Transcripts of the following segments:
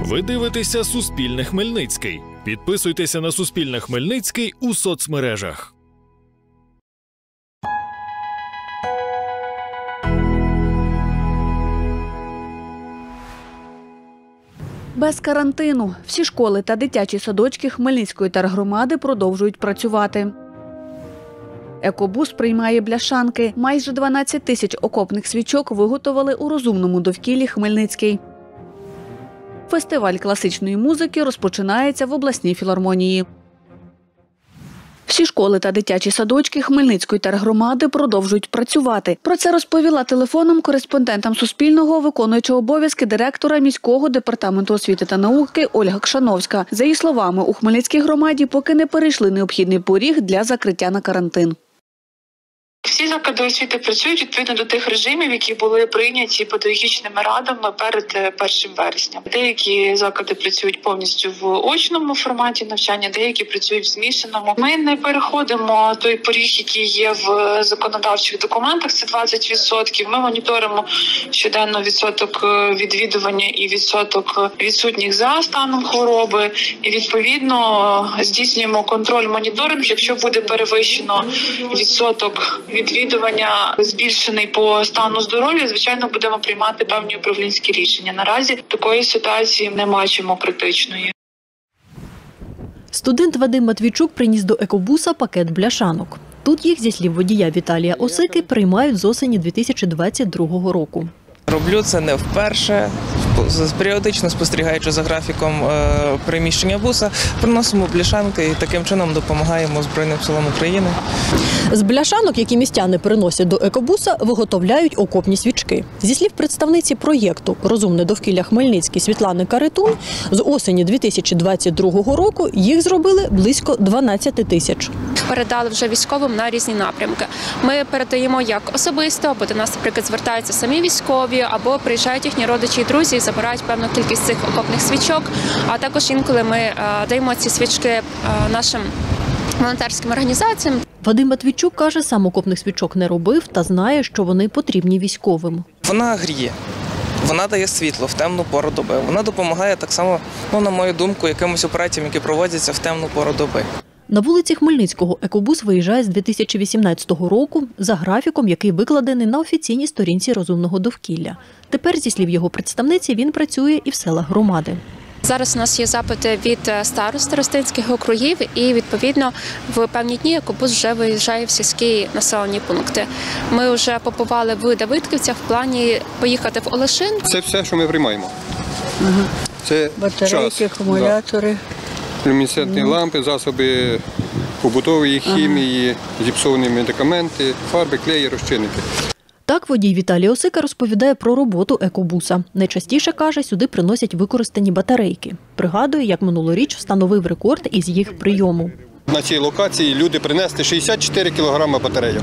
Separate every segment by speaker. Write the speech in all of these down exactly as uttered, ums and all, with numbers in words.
Speaker 1: Ви дивитеся Суспільне Хмельницький. Підписуйтеся на Суспільне Хмельницький у соцмережах.
Speaker 2: Без карантину. Всі школи та дитячі садочки Хмельницької тергромади продовжують працювати. Екобус приймає бляшанки. Майже дванадцять тисяч окопних свічок виготовили у розумному довкіллі Хмельницький. Фестиваль класичної музики розпочинається в обласній філармонії. Всі школи та дитячі садочки Хмельницької тергромади продовжують працювати. Про це розповіла телефоном кореспондентам Суспільного виконуюча обов'язки директора міського департаменту освіти та науки Ольга Кшановська. За її словами, у Хмельницькій громаді поки не перейшли необхідний поріг для закриття на карантин.
Speaker 3: Всі заклади освіти працюють відповідно до тих режимів, які були прийняті педагогічними радами перед першим вересня. Деякі заклади працюють повністю в очному форматі навчання, деякі працюють в змішаному. Ми не переходимо той поріг, який є в законодавчих документах, це двадцять відсотків. Ми моніторимо щоденно відсоток відвідування і відсоток відсутніх за станом хвороби. І відповідно здійснюємо контроль-моніторинг, якщо буде перевищено відсоток відвідування збільшений по стану здоров'я, звичайно, будемо приймати певні управлінські рішення. Наразі такої ситуації не бачимо критичної.
Speaker 4: Студент Вадим Матвійчук приніс до екобуса пакет бляшанок. Тут їх, зі слів водія Віталія Осики, приймають з осені дві тисячі двадцять другого року.
Speaker 5: Роблю це не вперше. Періодично спостерігаючи за графіком переміщення буса, приносимо бляшанки і таким чином допомагаємо Збройним силам України.
Speaker 4: З бляшанок, які містяни приносять до екобуса, виготовляють окопні свічки. Зі слів представниці проєкту «Розумне довкілля Хмельницький» Світлани Каретун, з осені дві тисячі двадцять другого року їх зробили близько дванадцять тисяч.
Speaker 6: Передали вже військовим на різні напрямки. Ми передаємо як особисто, або до нас, наприклад, звертаються самі військові, або приїжджають їхні родичі і друзі і забирають певну кількість цих окопних свічок. А також інколи ми даємо ці свічки нашим волонтерським організаціям.
Speaker 4: Вадим Матвійчук каже, сам окопних свічок не робив та знає, що вони потрібні військовим.
Speaker 5: Вона гріє. Вона дає світло в темну пору доби. Вона допомагає так само, ну, на мою думку, якимось операціям, які проводяться в темну пору доби.
Speaker 4: На вулиці Хмельницького екобус виїжджає з дві тисячі вісімнадцятого року за графіком, який викладений на офіційній сторінці розумного довкілля. Тепер, зі слів його представниці, він працює і в селах громади.
Speaker 6: Зараз у нас є запити від старост старостинських округів і, відповідно, в певні дні екобус вже виїжджає в сільські населені пункти. Ми вже побували в Давидківцях в плані поїхати в Олешин.
Speaker 7: Це все, що ми приймаємо. Угу. Це
Speaker 2: батарейки, акумулятори.
Speaker 7: Да. Люмінесцентні угу. лампи, засоби побутової хімії, ага. зіпсовані медикаменти, фарби, клеї, розчинники.
Speaker 4: Так водій Віталій Осика розповідає про роботу екобуса. Найчастіше, каже, сюди приносять використані батарейки. Пригадує, як минулоріч встановив рекорд із їх прийому.
Speaker 7: На цій локації люди принесли шістдесят чотири кілограми батарейок.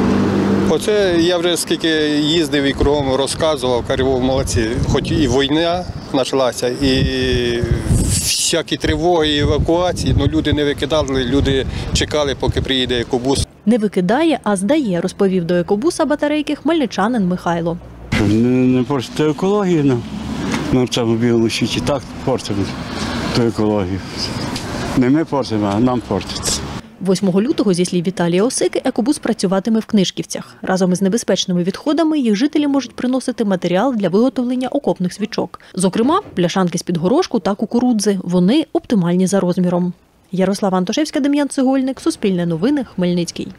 Speaker 7: Оце я вже скільки їздив і кругом розказував, кажу, молодці. Хоч і війна почалася, і всякі тривоги, і евакуації, але люди не викидали, люди чекали, поки приїде екобус.
Speaker 4: Не викидає, а здає, розповів до екобуса батарейки хмельничанин Михайло.
Speaker 8: Не, не портити екологію на цьому білому світі, так портимо ту екологію. Не ми портимо, а нам портиться.
Speaker 4: восьмого лютого, зі слів Віталія Осики, екобус працюватиме в Книжківцях. Разом із небезпечними відходами їх жителі можуть приносити матеріал для виготовлення окопних свічок. Зокрема, пляшанки з-під горошку та кукурудзи. Вони оптимальні за розміром. Ярослава Антошевська, Дем'ян Цегольник, Суспільне новини, Хмельницький.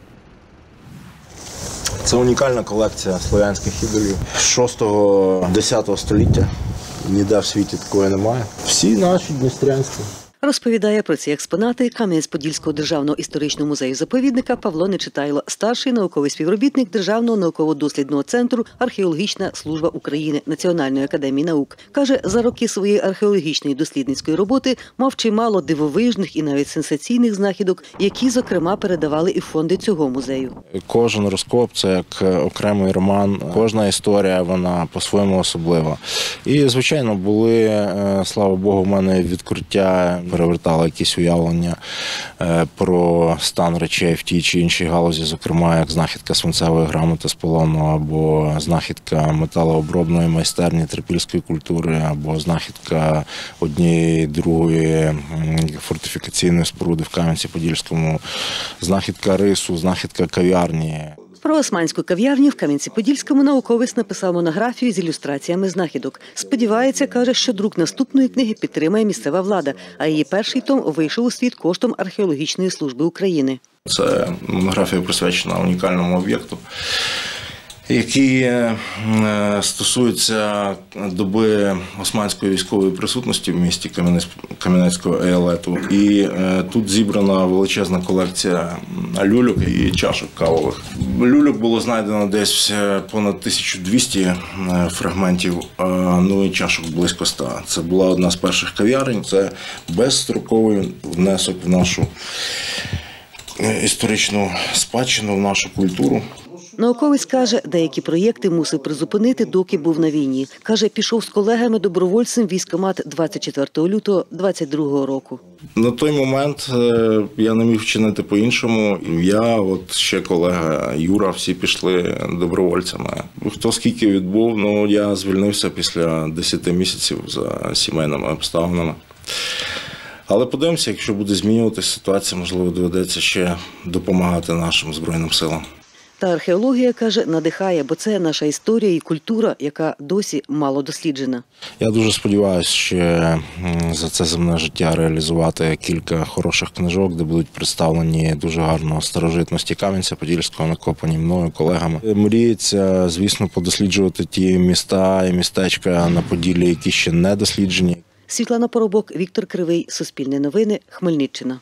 Speaker 9: Це унікальна колекція слов'янських ідолів шостого-десятого століття. Ніде в світі такої немає. Всі наші дністрянські.
Speaker 10: Розповідає про ці експонати Кам'янець-Подільського державного історичного музею-заповідника Павло Нечитайло, старший науковий співробітник Державного науково-дослідного центру «Археологічна служба України» Національної академії наук. Каже, за роки своєї археологічної дослідницької роботи мав чимало дивовижних і навіть сенсаційних знахідок, які, зокрема, передавали і фонди цього музею.
Speaker 9: Кожен розкоп – це як окремий роман, кожна історія, вона по-своєму особлива. І, звичайно, були, слава Богу, в мене відкриття перевертали якісь уявлення про стан речей в тій чи іншій галузі, зокрема, як знахідка свинцевої грамоти з полону, або знахідка металообробної майстерні трипільської культури, або знахідка однієї другої фортифікаційної споруди в Кам'янці-Подільському, знахідка рису, знахідка кав'ярні.
Speaker 10: Про османську кав'ярню в Кам'янці-Подільському науковець написав монографію з ілюстраціями знахідок. Сподівається, каже, що друк наступної книги підтримає місцева влада, а її перший том вийшов у світ коштом Археологічної служби України.
Speaker 9: Це монографія присвячена унікальному об'єкту, який стосується доби османської військової присутності в місті Кам'янецького еялету. І тут зібрана величезна колекція люльок і чашок кавових. Люльок було знайдено десь понад тисячу двісті фрагментів, ну і чашок близько ста. Це була одна з перших кав'ярень, це безстроковий внесок в нашу історичну спадщину, в нашу культуру.
Speaker 10: Науковець каже, деякі проєкти мусив призупинити, доки був на війні. Каже, пішов з колегами-добровольцем в військкомат двадцять четвертого лютого двадцять другого року.
Speaker 9: На той момент я не міг вчинити по-іншому. Я, от ще колега Юра, всі пішли добровольцями. Хто скільки відбув, ну я звільнився після десяти місяців за сімейними обставинами. Але подивимося, якщо буде змінюватися ситуація, можливо, доведеться ще допомагати нашим Збройним силам.
Speaker 10: Та археологія, каже, надихає, бо це наша історія і культура, яка досі мало досліджена.
Speaker 9: Я дуже сподіваюся, що за це земне життя реалізувати кілька хороших книжок, де будуть представлені дуже гарно старожитності Кам'янця-Подільського, накопані мною, колегами. Мріється, звісно, подосліджувати ті міста і містечка на Поділлі, які ще не досліджені.
Speaker 10: Світлана Поробок, Віктор Кривий, Суспільне новини, Хмельниччина.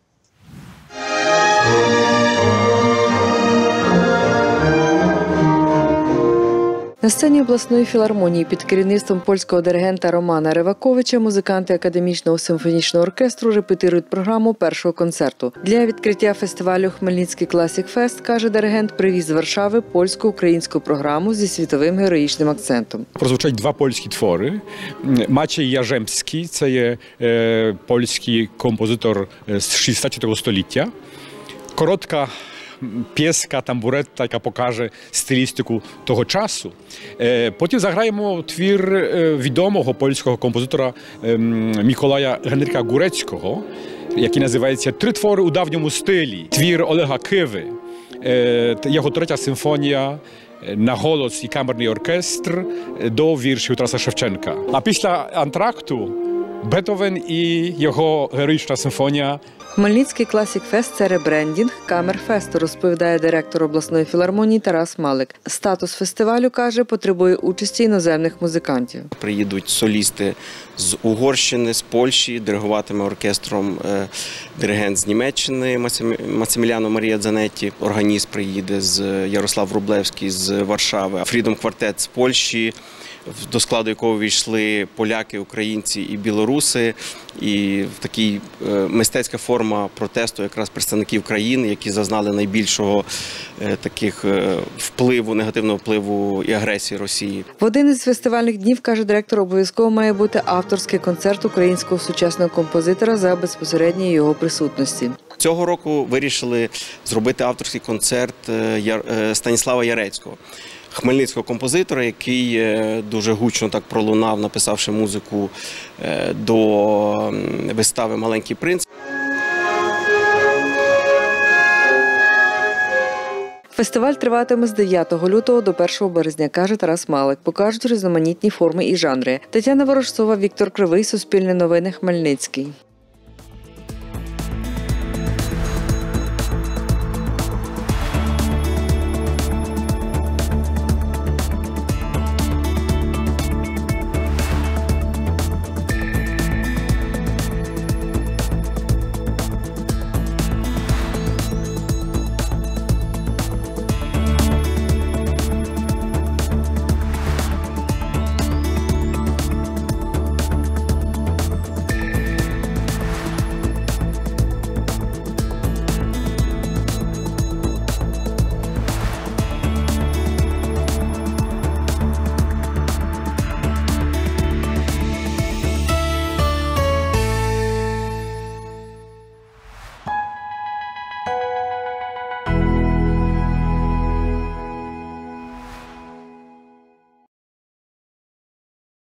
Speaker 11: На сцені обласної філармонії під керівництвом польського диригента Романа Риваковича музиканти Академічного симфонічного оркестру репетирують програму першого концерту. Для відкриття фестивалю «Хмельницький Класік Фест», каже диригент, привіз з Варшави польсько-українську програму зі світовим героїчним акцентом.
Speaker 12: Прозвучать два польські твори. Maciej Jarzemski – це є е, польський композитор з шістнадцятого століття. Коротка п'єска, тамбуретта, яка покаже стилістику того часу. Потім заграємо твір відомого польського композитора Миколая Генрика Гурецького, який називається «Три твори у давньому стилі». Твір Олега Киви, його третя симфонія на голос і камерний оркестр до віршів Тараса Шевченка. А після антракту Бетовен і його героїчна симфонія.
Speaker 11: Хмельницький Класік Фест – це ребрендінг Камерфесту, розповідає директор обласної філармонії Тарас Малик. Статус фестивалю, каже, потребує участі іноземних музикантів.
Speaker 13: Приїдуть солісти з Угорщини, з Польщі, диригуватиме оркестром диригент з Німеччини Масиміліано Марія Дзанетті, органіст приїде з Ярослав Врублевський з Варшави, Фрідом Квартет з Польщі, до складу якого війшли поляки, українці і білоруси. І в такій мистецька форма протесту якраз представників країн, які зазнали найбільшого таких впливу, негативного впливу і агресії Росії.
Speaker 11: В один із фестивальних днів, каже директор, обов'язково має бути авторський концерт українського сучасного композитора за безпосередньої його присутності.
Speaker 13: Цього року вирішили зробити авторський концерт Станіслава Ярецького, хмельницького композитора, який дуже гучно так пролунав, написавши музику до вистави «Маленький принц».
Speaker 11: Фестиваль триватиме з дев'ятого лютого до першого березня, каже Тарас Малик. Покажуть різноманітні форми і жанри. Тетяна Ворожцова, Віктор Кривий, Суспільне новини, Хмельницький.